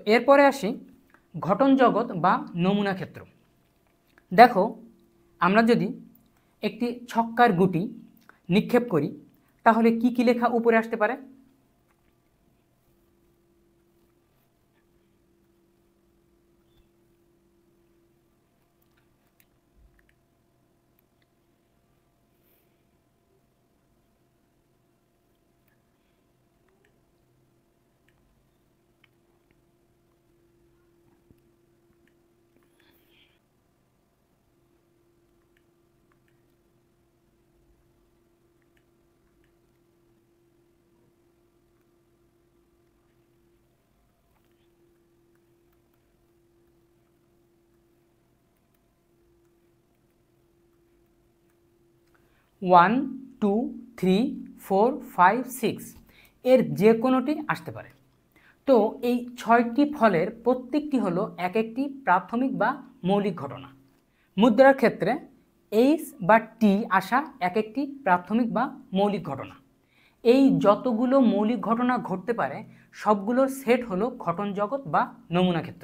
এরপরে আসি ঘটন জগৎ বা নমুনা ক্ষেত্র। দেখো, আমরা যদি একটি ছক্কার গুটি নিক্ষেপ করি তাহলে কি কি লেখা উপরে আসতে পারে? 1, 2, 3, 4, 5, 6 এর যে কোনোটি আসতে পারে। তো এই 6টি ফলের প্রত্যেকটি হলো এক একটি প্রাথমিক বা মৌলিক ঘটনা। মুদ্রার ক্ষেত্রে এইচ বা টি আসা এক একটি প্রাথমিক বা মৌলিক ঘটনা। এই যতগুলো মৌলিক ঘটনা ঘটতে পারে সবগুলোর সেট হলো ঘটন জগৎ বা নমুনা ক্ষেত্র।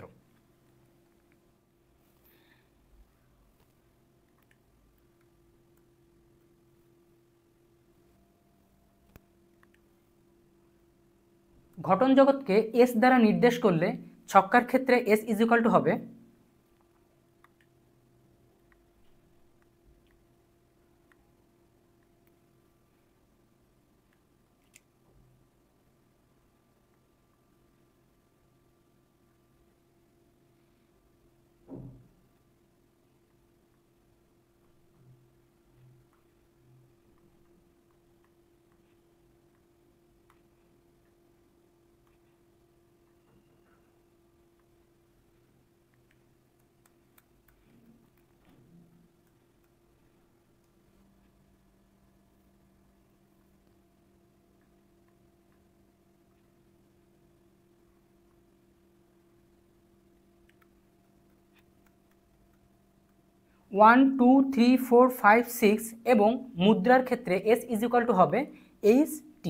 ঘটন জগৎকে এস দ্বারা নির্দেশ করলে ছক্কার ক্ষেত্রে এস ইজ ইকুয়াল টু হবে 1, 2, 3, 4, 5, 6 এবং মুদ্রার ক্ষেত্রে এস ইজ ইকুয়াল টু হবে এইচ টি।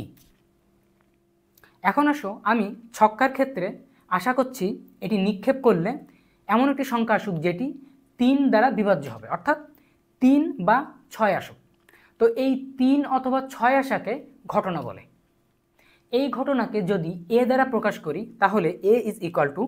এখন আসো আমি ছক্কার ক্ষেত্রে আশা করছি এটি নিক্ষেপ করলে এমন একটি সংখ্যা আসুক যেটি 3 দ্বারা বিভাজ্য হবে, অর্থাৎ 3 বা 6 আসুক। তো এই 3 অথবা 6 আসাকে ঘটনা বলে। এই ঘটনাকে যদি এ দ্বারা প্রকাশ করি তাহলে এ ইজ ইকুয়াল টু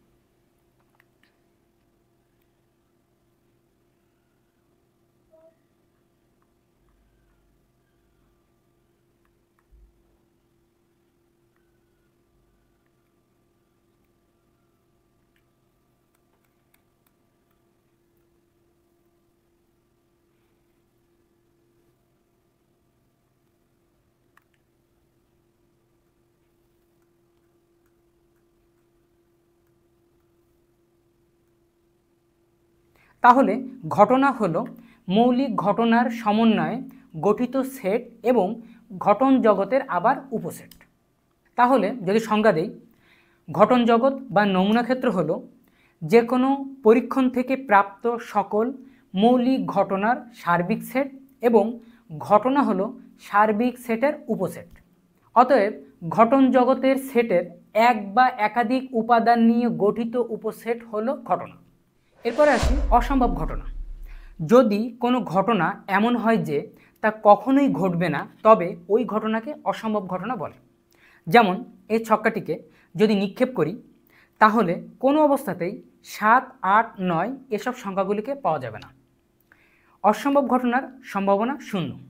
তাহলে ঘটনা হলো মৌলিক ঘটনার সমন্বয়ে গঠিত সেট এবং ঘটন জগতের আবার উপসেট। তাহলে যদি সংজ্ঞা দেই, ঘটন জগৎ বা নমুনা ক্ষেত্র হলো যে কোনো পরীক্ষণ থেকে প্রাপ্ত সকল মৌলিক ঘটনার সার্বিক সেট এবং ঘটনা হলো সার্বিক সেটের উপসেট। অতএব ঘটন জগতের সেটের এক বা একাধিক উপাদান নিয়ে গঠিত উপসেট হলো ঘটনা। এরপরে আসি অসম্ভব ঘটনা। যদি কোনো ঘটনা এমন হয় যে তা কখনোই ঘটবে না তবে ওই ঘটনাকে অসম্ভব ঘটনা বলে। যেমন এই ছক্কাটিকে যদি নিক্ষেপ করি তাহলে কোনো অবস্থাতেই 7, 8, 9 এসব সংখ্যাগুলিকে পাওয়া যাবে না। অসম্ভব ঘটনার সম্ভাবনা 0।